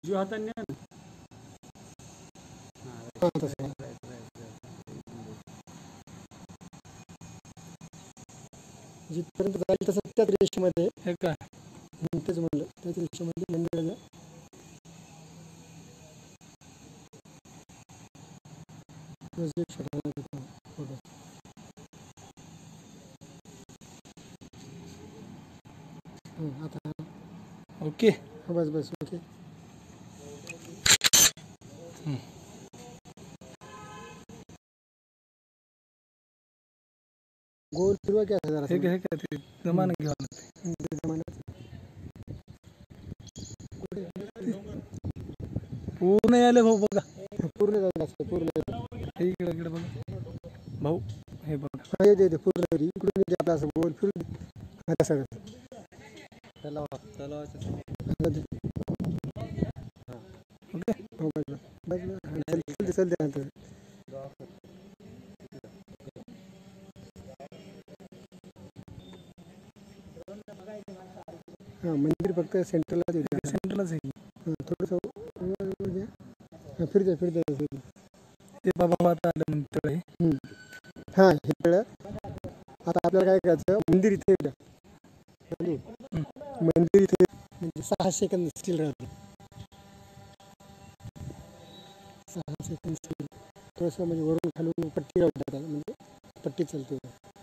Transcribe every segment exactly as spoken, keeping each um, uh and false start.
उजव्या हाताने आहे ना. हां तसं राईट राईट राईट राईट. जिथपर्यंत जाईल तसं त्याच रेषेमध्ये हे काय हं, तेच म्हणलं त्याच रेषेमध्ये मंदिराला एक छोटा फोटो. हं, आता ओके. हा बस बस ओके. गोल फिरवा की असं जरा हे काय हे काय ते जमान घेऊन हं, ते जमान्यात पूर्ण यायला भाऊ बघा. पूर्ण जाईल असं पूर्ण हे इकडे इकडे बघा भाऊ. हे बघा हा येते येते पूर्ण येते. इकडून येते आपला असं गोल फिरून हा तसं तलाव तलावाच्या ओके हो बस बस बस बस चल चल नंतर हां मंदिर फक्त सेंटरलाच येते. सेंटरलाच आहे. हां थोडंसं फिर जाय फिर जाय फिर ते बाबा आता आलं म्हणतो आहे. हां हे कळलं. आता आपल्याला काय करायचं मंदिर इथे येतं. मंदिर इथे म्हणजे सहा सेकंद स्टील राहते. सहा सेकंद स्टील थोडंसं म्हणजे वरून खालून पट्टी राहते त्याला म्हणजे पट्टी चालते.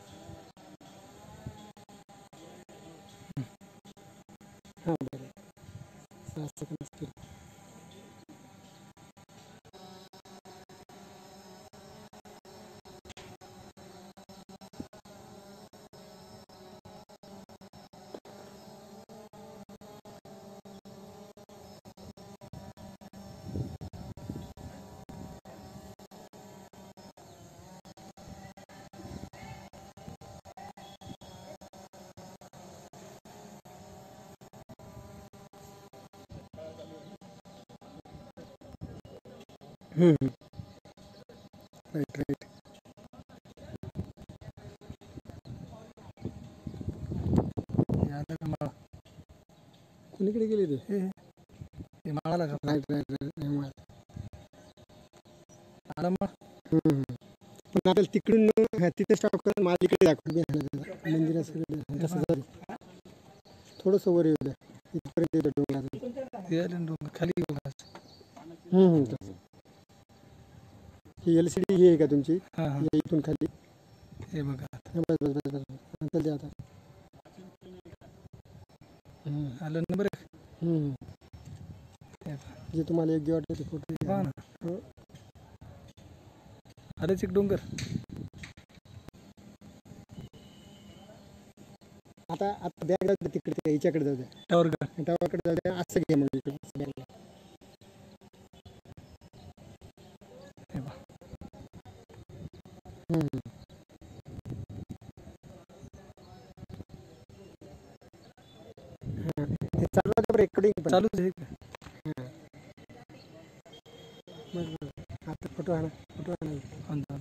हां बरं सहा सेकंद स्टील. Right right. आलं का माळा. कुणीकडे गेले ते हे हे माळाला का राईट राईट राईट. आला मग पण आपल्याला तिकडून तिथे स्टॉप करून मला इकडे दाखवून मंदिरासकडे कसं जाईल. थोडंसं वर येऊ द्या इथपर्यंत येतं डोंगराचं. हे आले ना डोंगर खाली बघा. तसं ही एल सी डी ही आहे का तुमची. हां हां या इथून खाली हे बघा हां बस बस बस बस हां चल द्या आता. आलं ना बरं. हम्म. हे पहा. जे तुम्हाला योग्य वाटतं ते फोटो पहा घ्या. ना हो. आलेच एक डोंगर. आता आता बॅग जाऊ द्या तिकडे याच्याकडे जाऊ द्या. टावर का टावाकडे जाऊ द्या. असं घ्या मग इकडे असं बॅग. हे पहा. हम्म. हां हे चालू आहे बरं रेकॉर्डिंग पण. चालूच आहे का. हां बस बस आता फोटो आणा फोटो आणा. आणतो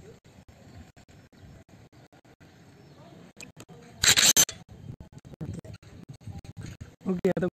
ओके आता